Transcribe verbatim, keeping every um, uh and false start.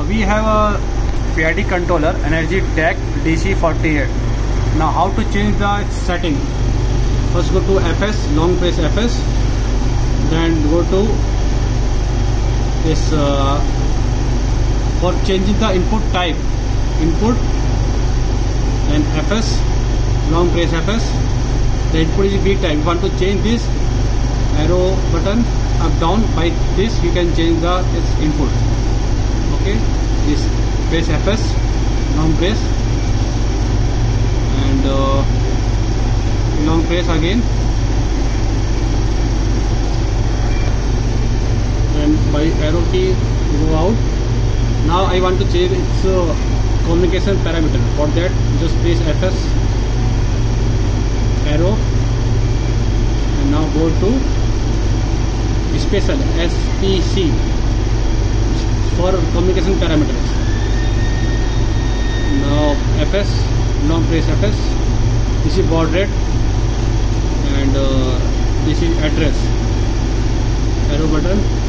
Uh, we have a P I D controller Energy Tech D C forty-eight. Now how to change the setting? First go to F S, long press F S, then go to this uh, for changing the input type, input, then F S, long press F S. The input is B type. You want to change this arrow button up down, by this you can change the its input. Okay, this press F S, long press, and uh, long press again, and by arrow key go out. Now I want to change its uh, communication parameter. For that just press F S, arrow, and now go to special S P C for communication parameters. Now F S, long press F S. This is baud rate, and uh, this is address, arrow button.